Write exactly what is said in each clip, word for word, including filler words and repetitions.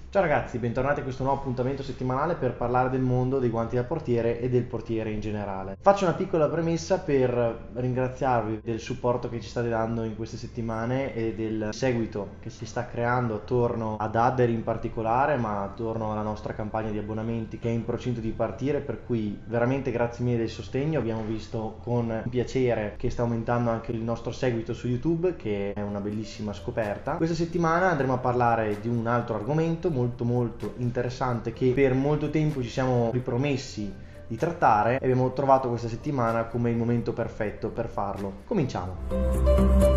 Ciao ragazzi, bentornati a questo nuovo appuntamento settimanale per parlare del mondo dei guanti da portiere e del portiere in generale. Faccio una piccola premessa per ringraziarvi del supporto che ci state dando in queste settimane e del seguito che si sta creando attorno ad Adder in particolare, ma attorno alla nostra campagna di abbonamenti che è in procinto di partire, per cui veramente grazie mille del sostegno. Abbiamo visto con piacere che sta aumentando anche il nostro seguito su YouTube, che è una bellissima scoperta. Questa settimana andremo a parlare di un altro argomento molto molto interessante che per molto tempo ci siamo ripromessi di trattare e abbiamo trovato questa settimana come il momento perfetto per farlo. Cominciamo.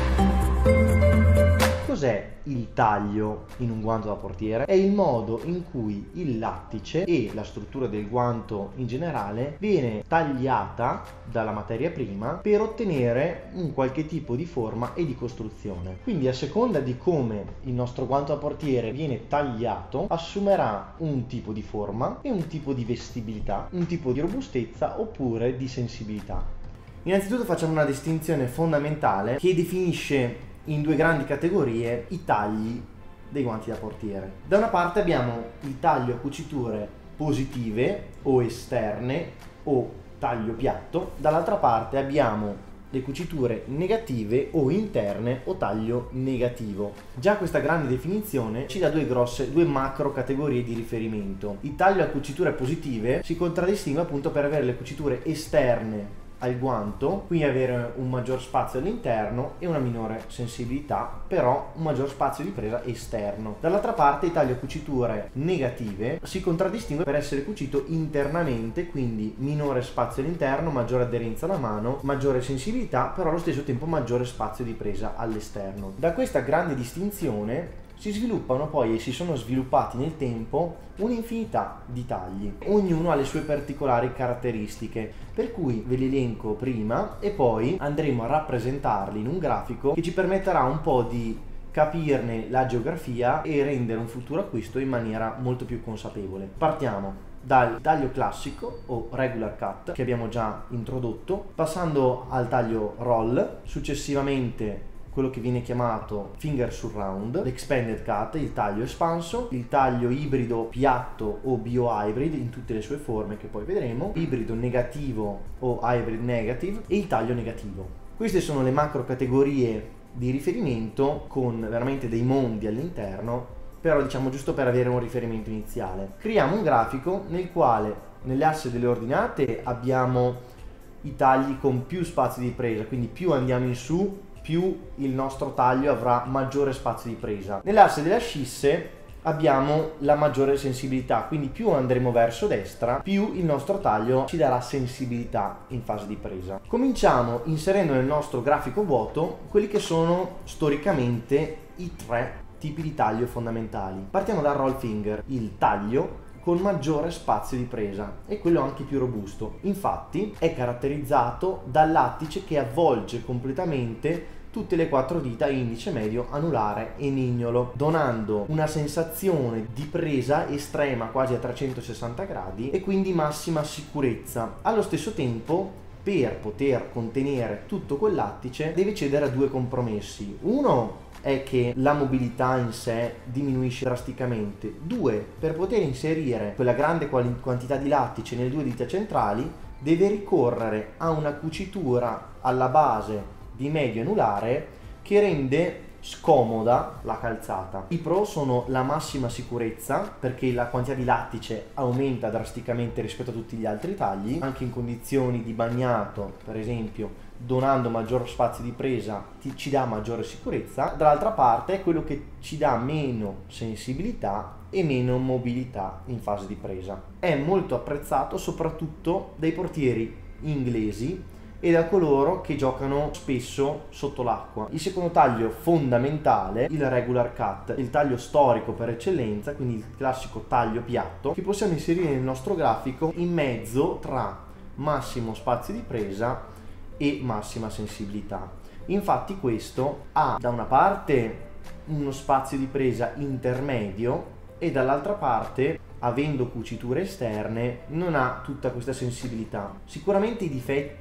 Cos'è il taglio in un guanto da portiere? È il modo in cui il lattice e la struttura del guanto in generale viene tagliata dalla materia prima per ottenere un qualche tipo di forma e di costruzione. Quindi a seconda di come il nostro guanto da portiere viene tagliato, assumerà un tipo di forma e un tipo di vestibilità, un tipo di robustezza oppure di sensibilità. Innanzitutto facciamo una distinzione fondamentale che definisce in due grandi categorie i tagli dei guanti da portiere. Da una parte abbiamo il taglio a cuciture positive o esterne o taglio piatto, dall'altra parte abbiamo le cuciture negative o interne o taglio negativo. Già questa grande definizione ci dà due grosse, due macro categorie di riferimento. Il taglio a cuciture positive si contraddistingue appunto per avere le cuciture esterne al guanto, quindi avere un maggior spazio all'interno e una minore sensibilità, però un maggior spazio di presa esterno. Dall'altra parte il taglio a cuciture negative si contraddistingue per essere cucito internamente, quindi minore spazio all'interno, maggiore aderenza alla mano, maggiore sensibilità, però allo stesso tempo maggiore spazio di presa all'esterno. Da questa grande distinzione si sviluppano poi e si sono sviluppati nel tempo un'infinità di tagli. Ognuno ha le sue particolari caratteristiche, per cui ve li elenco prima e poi andremo a rappresentarli in un grafico che ci permetterà un po' di capirne la geografia e rendere un futuro acquisto in maniera molto più consapevole. Partiamo dal taglio classico o regular cut che abbiamo già introdotto, passando al taglio roll, successivamente quello che viene chiamato finger surround, l'expanded cut, il taglio espanso, il taglio ibrido piatto o bio-hybrid in tutte le sue forme che poi vedremo, ibrido negativo o hybrid negative e il taglio negativo. Queste sono le macro categorie di riferimento con veramente dei mondi all'interno, però diciamo giusto per avere un riferimento iniziale. Creiamo un grafico nel quale nelle asse delle ordinate abbiamo i tagli con più spazio di presa, quindi più andiamo in su più il nostro taglio avrà maggiore spazio di presa. Nell'asse delle ascisse abbiamo la maggiore sensibilità, quindi più andremo verso destra, più il nostro taglio ci darà sensibilità in fase di presa. Cominciamo inserendo nel nostro grafico vuoto quelli che sono storicamente i tre tipi di taglio fondamentali. Partiamo dal roll finger, il taglio con maggiore spazio di presa e quello anche più robusto. Infatti è caratterizzato dal lattice che avvolge completamente tutte le quattro dita, indice, medio, anulare e mignolo, donando una sensazione di presa estrema quasi a trecentosessanta gradi e quindi massima sicurezza. Allo stesso tempo, per poter contenere tutto quel lattice deve cedere a due compromessi. Uno è che la mobilità in sé diminuisce drasticamente. Due, per poter inserire quella grande quantità di lattice nelle due dita centrali deve ricorrere a una cucitura alla base di medio anulare che rende scomoda la calzata. I pro sono la massima sicurezza perché la quantità di lattice aumenta drasticamente rispetto a tutti gli altri tagli, anche in condizioni di bagnato, per esempio, donando maggior spazio di presa ti, ci dà maggiore sicurezza. Dall'altra parte è quello che ci dà meno sensibilità e meno mobilità in fase di presa. È molto apprezzato soprattutto dai portieri inglesi e da coloro che giocano spesso sotto l'acqua. Il secondo taglio fondamentale, il regular cut, il taglio storico per eccellenza, quindi il classico taglio piatto che possiamo inserire nel nostro grafico in mezzo tra massimo spazio di presa e massima sensibilità. Infatti questo ha da una parte uno spazio di presa intermedio e dall'altra parte, avendo cuciture esterne, non ha tutta questa sensibilità. Sicuramente i difetti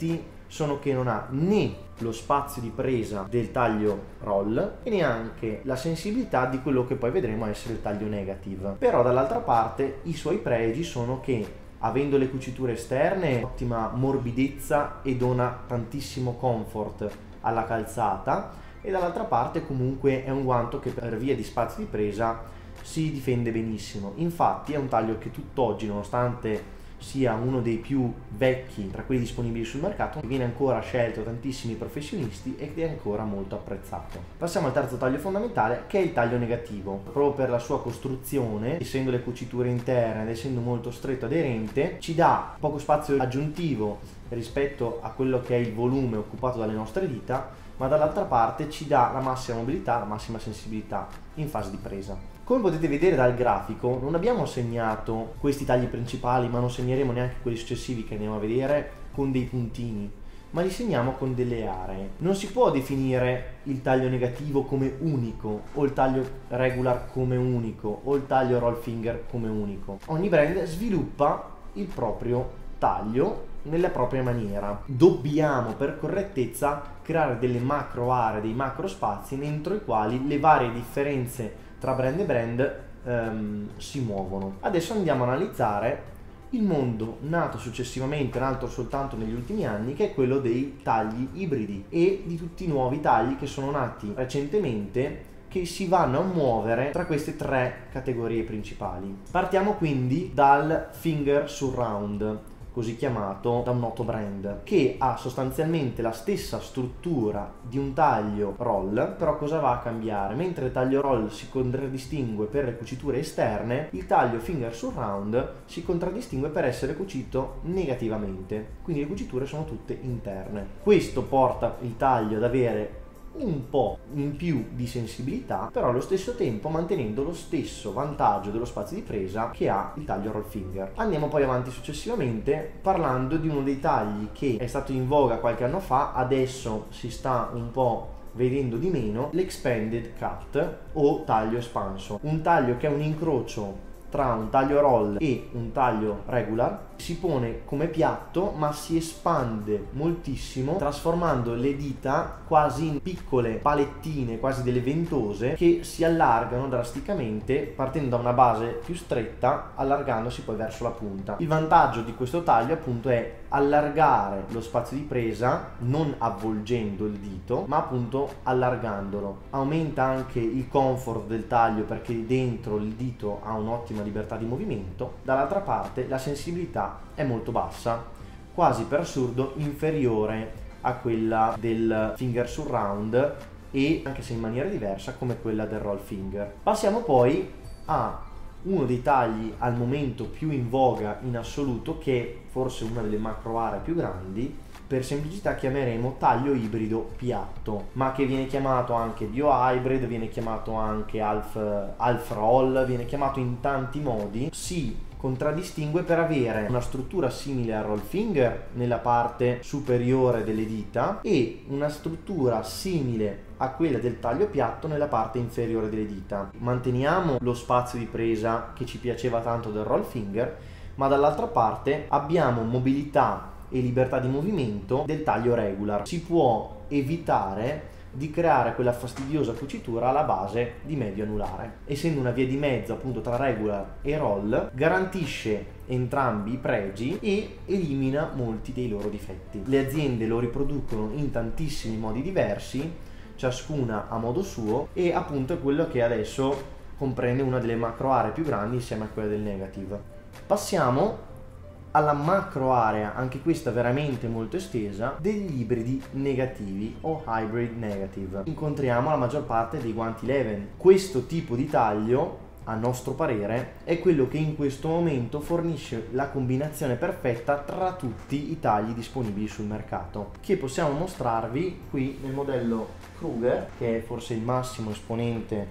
sono che non ha né lo spazio di presa del taglio roll e neanche la sensibilità di quello che poi vedremo essere il taglio negative. Però dall'altra parte i suoi pregi sono che, avendo le cuciture esterne, ottima morbidezza e dona tantissimo comfort alla calzata, e dall'altra parte comunque è un guanto che per via di spazio di presa si difende benissimo. Infatti è un taglio che tutt'oggi, nonostante sia uno dei più vecchi tra quelli disponibili sul mercato, viene ancora scelto da tantissimi professionisti ed è ancora molto apprezzato. Passiamo al terzo taglio fondamentale, che è il taglio negativo. Proprio per la sua costruzione, essendo le cuciture interne ed essendo molto stretto aderente, ci dà poco spazio aggiuntivo rispetto a quello che è il volume occupato dalle nostre dita, ma dall'altra parte ci dà la massima mobilità, la massima sensibilità in fase di presa. Come potete vedere dal grafico, non abbiamo segnato questi tagli principali, ma non segneremo neanche quelli successivi che andiamo a vedere con dei puntini, ma li segniamo con delle aree. Non si può definire il taglio negativo come unico, o il taglio regular come unico, o il taglio roll finger come unico. Ogni brand sviluppa il proprio taglio nella propria maniera. Dobbiamo per correttezza creare delle macro aree, dei macro spazi entro i quali le varie differenze tra brand e brand ehm, si muovono. Adesso andiamo a analizzare il mondo nato successivamente, nato soltanto negli ultimi anni, che è quello dei tagli ibridi e di tutti i nuovi tagli che sono nati recentemente, che si vanno a muovere tra queste tre categorie principali. Partiamo quindi dal finger surround, così chiamato da un noto brand, che ha sostanzialmente la stessa struttura di un taglio roll, però cosa va a cambiare? Mentre il taglio roll si contraddistingue per le cuciture esterne, il taglio finger surround si contraddistingue per essere cucito negativamente, quindi le cuciture sono tutte interne. Questo porta il taglio ad avere un po' in più di sensibilità, però allo stesso tempo mantenendo lo stesso vantaggio dello spazio di presa che ha il taglio roll finger. Andiamo poi avanti successivamente parlando di uno dei tagli che è stato in voga qualche anno fa, adesso si sta un po' vedendo di meno, l'expanded cut o taglio espanso, un taglio che è un incrocio tra un taglio roll e un taglio regular. Si pone come piatto ma si espande moltissimo, trasformando le dita quasi in piccole palettine, quasi delle ventose, che si allargano drasticamente partendo da una base più stretta, allargandosi poi verso la punta. Il vantaggio di questo taglio appunto è allargare lo spazio di presa non avvolgendo il dito, ma appunto allargandolo. Aumenta anche il comfort del taglio perché dentro il dito ha un'ottima libertà di movimento. Dall'altra parte la sensibilità è molto bassa, quasi per assurdo inferiore a quella del finger surround e anche se in maniera diversa come quella del roll finger. Passiamo poi a uno dei tagli al momento più in voga in assoluto, che è forse una delle macro aree più grandi. Per semplicità chiameremo taglio ibrido piatto, ma che viene chiamato anche bio hybrid, viene chiamato anche half, half roll, viene chiamato in tanti modi. Si contraddistingue per avere una struttura simile al roll finger nella parte superiore delle dita e una struttura simile a quella del taglio piatto nella parte inferiore delle dita. Manteniamo lo spazio di presa che ci piaceva tanto del roll finger, ma dall'altra parte abbiamo mobilità e libertà di movimento del taglio regular. Si può evitare di creare quella fastidiosa cucitura alla base di medio anulare. Essendo una via di mezzo appunto tra regular e roll, garantisce entrambi i pregi e elimina molti dei loro difetti. Le aziende lo riproducono in tantissimi modi diversi, ciascuna a modo suo, e appunto è quello che adesso comprende una delle macro aree più grandi insieme a quella del negative. Passiamo alla macro area, anche questa veramente molto estesa, degli ibridi negativi o hybrid negative. Incontriamo la maggior parte dei guanti Leven. Questo tipo di taglio, a nostro parere, è quello che in questo momento fornisce la combinazione perfetta tra tutti i tagli disponibili sul mercato, che possiamo mostrarvi qui nel modello Kruger, che è forse il massimo esponente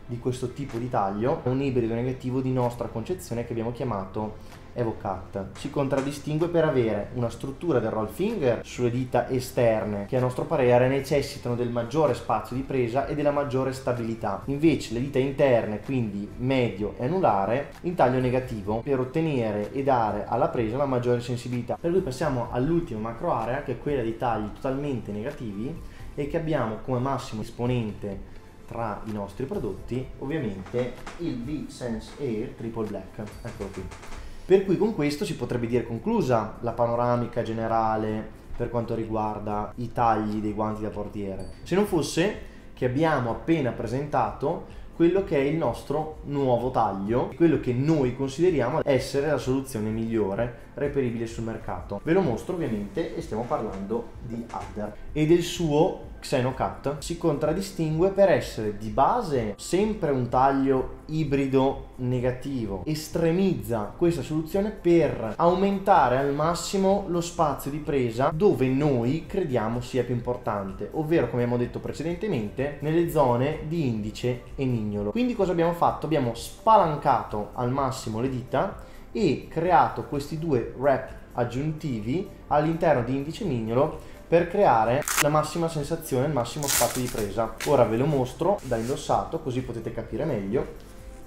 di questo tipo di taglio, un ibrido negativo di nostra concezione che abbiamo chiamato EvoCut. Si contraddistingue per avere una struttura del roll finger sulle dita esterne che a nostro parere necessitano del maggiore spazio di presa e della maggiore stabilità, invece le dita interne, quindi medio e anulare, in taglio negativo per ottenere e dare alla presa la maggiore sensibilità. Per cui passiamo all'ultima macro area, che è quella di tagli totalmente negativi e che abbiamo come massimo esponente tra i nostri prodotti ovviamente il V-Sense Air Triple Black. Eccolo qui. Per cui con questo si potrebbe dire conclusa la panoramica generale per quanto riguarda i tagli dei guanti da portiere, se non fosse che abbiamo appena presentato quello che è il nostro nuovo taglio, quello che noi consideriamo essere la soluzione migliore reperibile sul mercato. Ve lo mostro ovviamente e stiamo parlando di Adder e del suo XenoCut. Si contraddistingue per essere di base sempre un taglio ibrido negativo, estremizza questa soluzione per aumentare al massimo lo spazio di presa dove noi crediamo sia più importante, ovvero come abbiamo detto precedentemente nelle zone di indice e mignolo. Quindi cosa abbiamo fatto? Abbiamo spalancato al massimo le dita e creato questi due wrap aggiuntivi all'interno di indice e mignolo per creare la massima sensazione, il massimo spazio di presa. Ora ve lo mostro da indossato così potete capire meglio.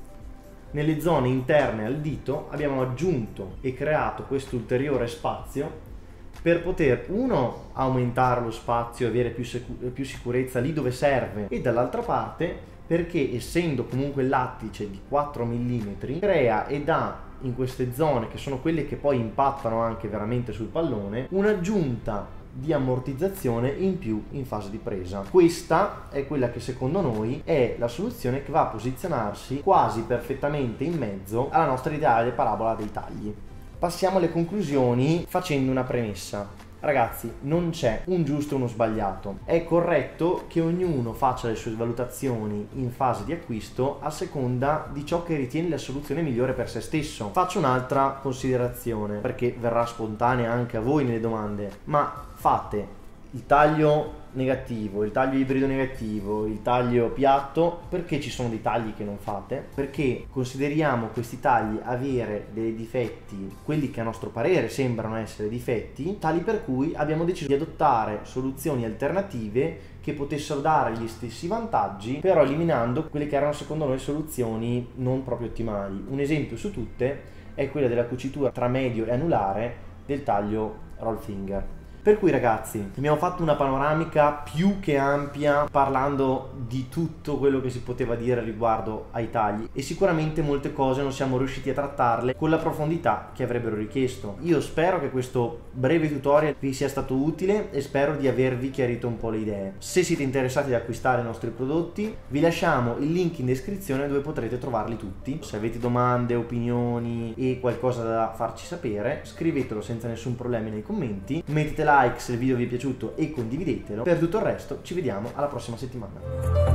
Nelle zone interne al dito abbiamo aggiunto e creato questo ulteriore spazio per poter, uno, aumentare lo spazio e avere più, più sicurezza lì dove serve, e dall'altra parte perché essendo comunque il lattice di quattro millimetri crea e dà in queste zone, che sono quelle che poi impattano anche veramente sul pallone, un'aggiunta di ammortizzazione in più in fase di presa. Questa è quella che secondo noi è la soluzione che va a posizionarsi quasi perfettamente in mezzo alla nostra ideale parabola dei tagli. Passiamo alle conclusioni facendo una premessa. Ragazzi, non c'è un giusto e uno sbagliato. È corretto che ognuno faccia le sue valutazioni in fase di acquisto a seconda di ciò che ritiene la soluzione migliore per se stesso. Faccio un'altra considerazione, perché verrà spontanea anche a voi nelle domande, ma fate il taglio negativo, il taglio ibrido negativo, il taglio piatto, perché ci sono dei tagli che non fate? Perché consideriamo questi tagli avere dei difetti, quelli che a nostro parere sembrano essere difetti, tali per cui abbiamo deciso di adottare soluzioni alternative che potessero dare gli stessi vantaggi, però eliminando quelle che erano secondo noi soluzioni non proprio ottimali. Un esempio su tutte è quella della cucitura tra medio e anulare del taglio roll finger. Per cui ragazzi, abbiamo fatto una panoramica più che ampia parlando di tutto quello che si poteva dire riguardo ai tagli e sicuramente molte cose non siamo riusciti a trattarle con la profondità che avrebbero richiesto. Io spero che questo breve tutorial vi sia stato utile e spero di avervi chiarito un po' le idee. Se siete interessati ad acquistare i nostri prodotti vi lasciamo il link in descrizione dove potrete trovarli tutti. Se avete domande, opinioni e qualcosa da farci sapere, scrivetelo senza nessun problema nei commenti, mettete like se il video vi è piaciuto e condividetelo. Per tutto il resto ci vediamo alla prossima settimana.